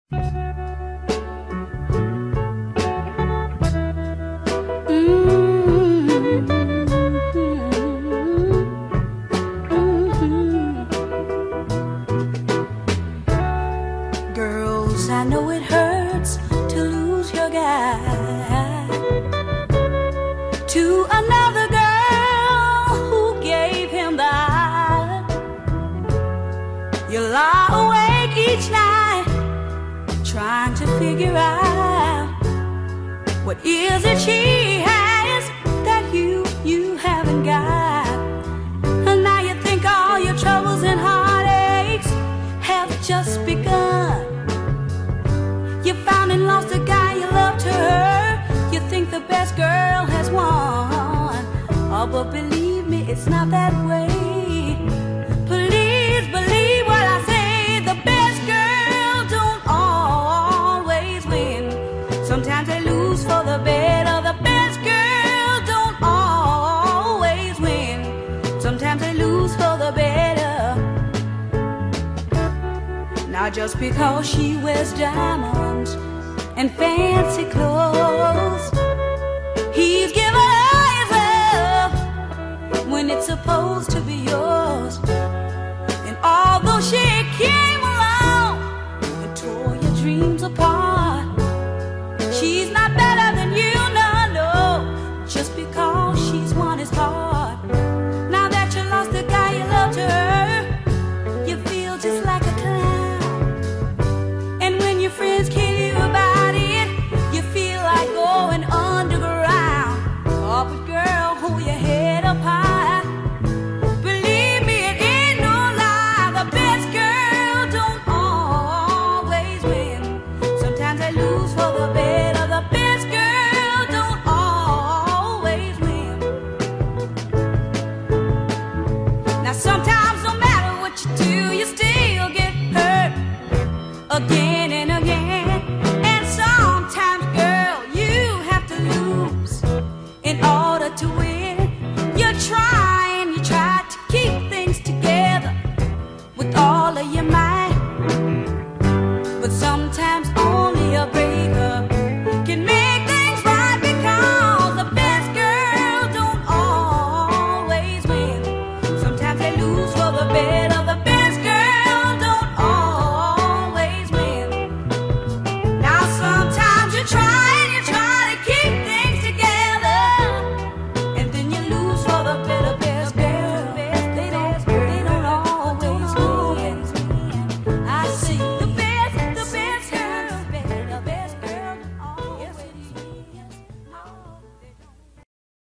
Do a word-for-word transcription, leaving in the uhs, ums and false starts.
I know it hurts to lose your guy to another girl who gave him the eye. You lie awake each night trying to figure out what is it she has that you, you haven't got. And now you think all your troubles and heartaches have just begun. You found and lost a guy you loved her. You think the best girl has won. Oh, but believe me, it's not that way. Please believe what I say. The best girl don't always win. Sometimes they lose for the better. The best girl don't always win. Sometimes they lose for the better. Not just because she wears diamonds and fancy clothes, he's given her his love when it's supposed to be yours. And although she came along and tore your dreams apart, she's not better than you, no, no, just because she's won his heart. Now that you lost the guy you loved her, you feel just like a clown. Your friends kill you about it, you feel like going underground. Oh, but girl, hold your head up high. Believe me, it ain't no lie. The best girl don't always win. Sometimes they lose for the better. The best girl don't always win. Now sometimes no matter what you do, you still get hurt again and again. And sometimes, girl, you have to lose in order to win. You try and you try to keep things together with all of your might, but sometimes